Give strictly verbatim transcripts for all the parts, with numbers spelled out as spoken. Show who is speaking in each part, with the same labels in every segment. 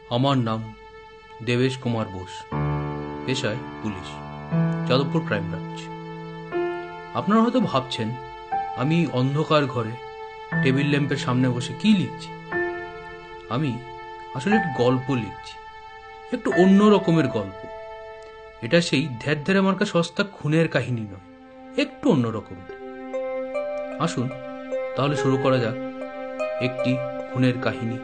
Speaker 1: আমার নাম দেবেশ কুমার বোস, পেশায় পুলিশ, যাদবপুর ক্রাইম ব্রাঞ্চ। আপনারা হয়তো ভাবছেন আমি অন্ধকার ঘরে টেবিল ল্যাম্পের সামনে বসে কি লিখছি। আমি আসলে একটি গল্প লিখছি, একটু অন্য রকমের গল্প। এটা সেই ধ্যার ধ্যারে মার্কা সস্তা খুনের কাহিনী নয়, একটু অন্য রকমের। আসুন তাহলে শুরু করা যাক একটি খুনের কাহিনী।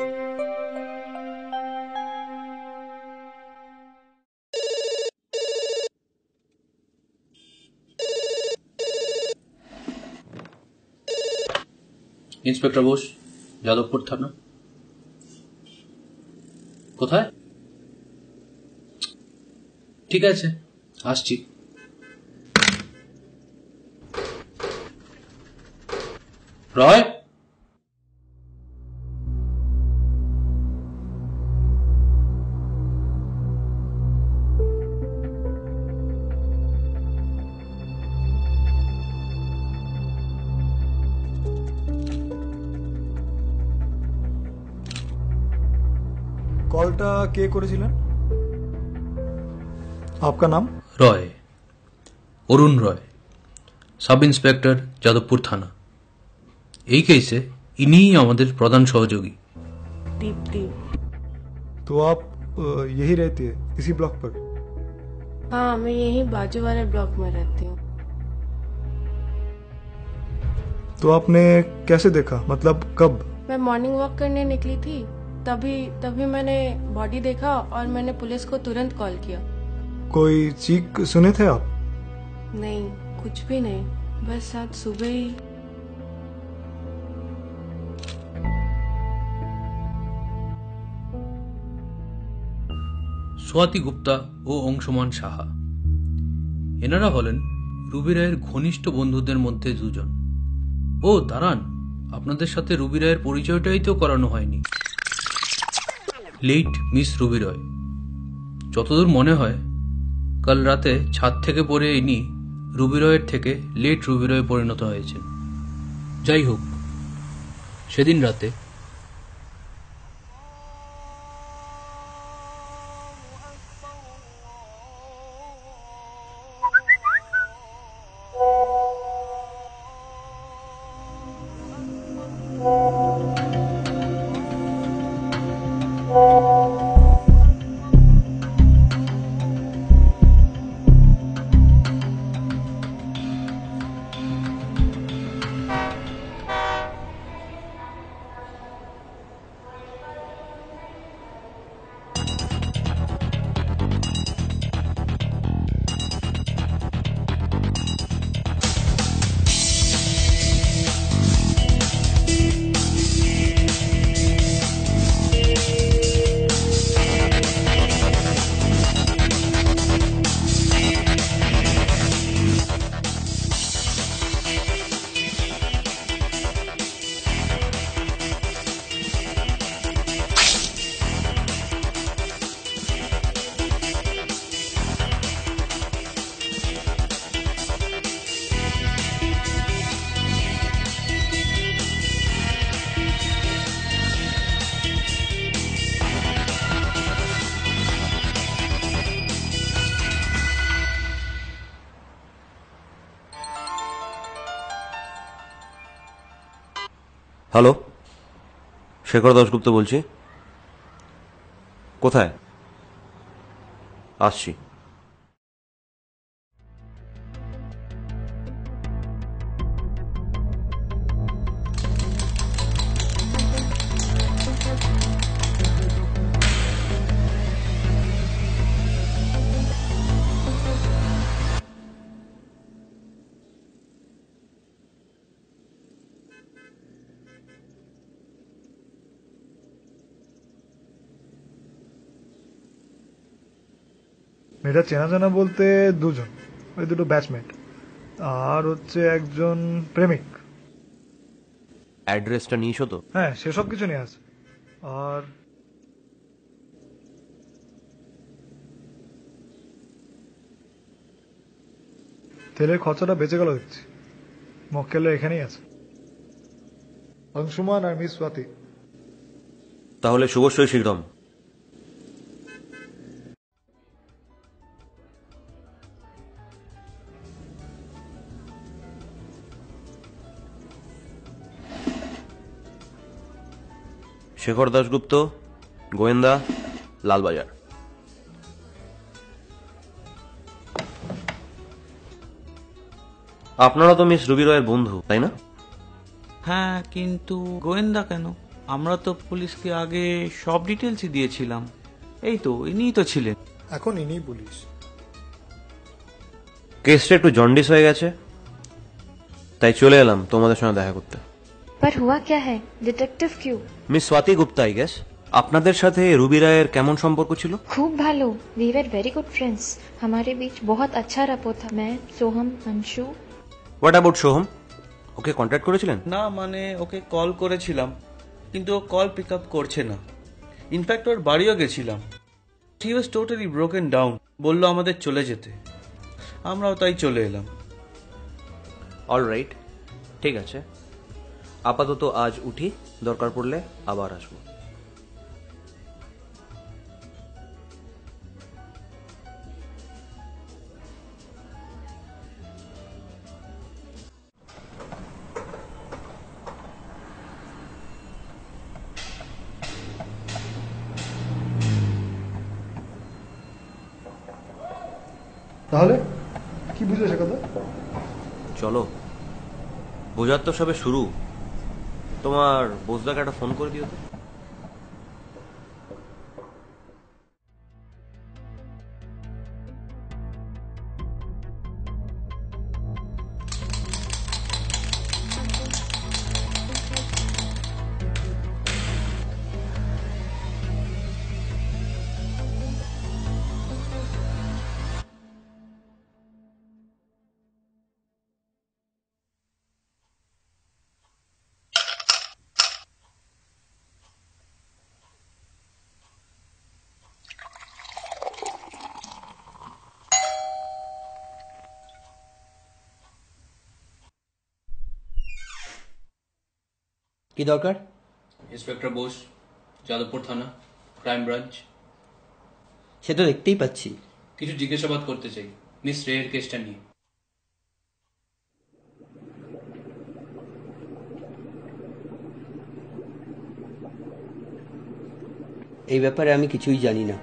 Speaker 1: ইন্সপেক্টর বোস, যাদবপুর থানা। কোথায়? ঠিক আছে, আসছি। রয়,
Speaker 2: কলটা কে করেছিলেন? आपका नाम?
Speaker 1: রয়, অরুণ রয়, সাব ইন্সপেক্টর, যাদবপুর থানা। এই কেসে ইনিই আমাদের প্রধান সহযোগী।
Speaker 3: दीप्ति।
Speaker 2: तो आप अ, यही रहती है इसी ब्लॉक पर?
Speaker 3: हाँ, मैं यही बाजू वाले ब्लॉक में रहती हूँ।
Speaker 2: तो आपने कैसे देखा, मतलब कब?
Speaker 3: मैं मॉर्निंग वॉक करने निकली थी, तभी तभी मैंने बॉडी देखा और मैंने पुलिस को तुरंत कॉल किया।
Speaker 2: कोई चीख सुने थे आप?
Speaker 3: नहीं, कुछ भी नहीं, बस आज सुबह ही।
Speaker 1: সোয়াতি গুপ্তা ও অংশমান সাহা, এনারা হলেন রুবি রায়ের ঘনিষ্ঠ বন্ধুদের মধ্যে দুজন। ও দাঁড়ান, আপনাদের সাথে রুবি রায়ের পরিচয়টাই তো করানো হয়নি। লেট মিস রুবি রয়, যতদূর মনে হয় কাল রাতে ছাদ থেকে পড়ে ইনি রুবি রয়ের থেকে লেট রুবি রয়ে পরিণত হয়েছেন। যাই হোক, সেদিন রাতে
Speaker 4: হ্যালো, শেখর দাশগুপ্ত বলছি। কোথায়? আসছি।
Speaker 2: মেয়েটা চেনা জানা বলতে দুজন, ওই দুটো ব্যাচমেট, আর হচ্ছে একজন প্রেমিক।
Speaker 4: অ্যাড্রেসটা নিয়েছো তো?
Speaker 2: হ্যাঁ, সেসব কিছু নিয়ে আছে। আর তেলের খরচাটা বেঁচে গেল দেখছি। মক্কেল এখানেই আছে, অংশুমান আর মিস স্বাতি।
Speaker 4: তাহলে শুভশ্রী শীঘ্রম। শেখর দাশগুপ্ত, গোয়েন্দা, লালবাজার। আপনারা তো মিস রুবি রয়ের বন্ধু, তাই না?
Speaker 5: হ্যাঁ, কিন্তু গোয়েন্দা কেন? আমরা তো পুলিশকে আগে সব ডিটেলসই দিয়েছিলাম। এই তো ইনিই তো ছিলেন।
Speaker 2: এখন ইনি পুলিশ।
Speaker 4: কেসটা একটু জন্ডিস হয়ে গেছে, তাই চলে এলাম তোমাদের সঙ্গে দেখা করতে।
Speaker 6: पर हुआ क्या है? डिटेक्टिव क्यों?
Speaker 4: Miss Swati Gupta, I guess. আপনাদের সাথে রুবি রায়ের কেমন সম্পর্ক ছিল?
Speaker 6: खूब भालो। We were very good friends. हमारे बीच बहुत अच्छा रपो था। मैं, सोहम, अंशु।
Speaker 4: What about Soham? ওকে কন্ট্যাক্ট করেছিলেন?
Speaker 5: না, মানে ওকে কল করেছিলাম, কিন্তু ও কল পিক আপ করছে না। ইনফ্যাক্ট ওর বাড়িও গেছিলাম। He was totally broken down. বললো আমাদের চলে যেতে। আমরাও তাই চলে এলাম।
Speaker 4: অল রাইট, ঠিক আছে। আপাতত আজ উঠি, দরকার পড়লে আবার আসবো।
Speaker 2: তাহলে কি বুঝলে সে কথা?
Speaker 4: চলো, বোঝার তো সবে শুরু। তোমার বোঝদাকে একটা ফোন করে দিও তো।
Speaker 7: কি দরকার?
Speaker 1: ইন্সপেক্টর বোস, যাদবপুর থানা, ক্রাইম ব্রাঞ্চ।
Speaker 7: সে তো দেখতেই পাচ্ছি।
Speaker 1: কিছু জিজ্ঞাসাবাদ করতে চাই মিস রেয়ের কেসটা নিয়ে।
Speaker 7: এই ব্যাপারে আমি কিছুই জানি না,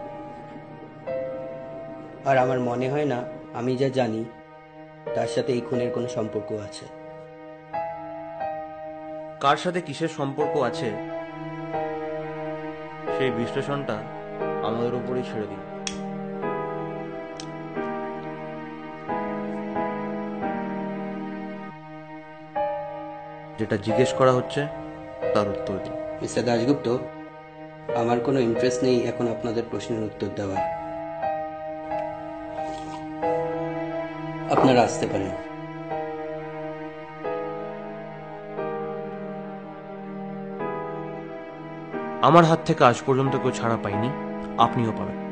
Speaker 7: আর আমার মনে হয় না আমি যা জানি তার সাথে এই খুনের কোনো সম্পর্ক আছে।
Speaker 4: কার সাথে কিসের সম্পর্ক আছে সেই বিশ্লেষণটা আমাদের উপরেই ছেড়ে দিন। যেটা জিজ্ঞেস করা হচ্ছে তার উত্তর দিন।
Speaker 7: মিস্টার দাশগুপ্ত, আমার কোনো ইন্টারেস্ট নেই এখন আপনাদের প্রশ্নের উত্তর দেওয়ার। আপনারা আসতে পারেন।
Speaker 4: আমার হাত থেকে আজ পর্যন্ত কেউ ছাড়া পাইনি, আপনিও পাবেন।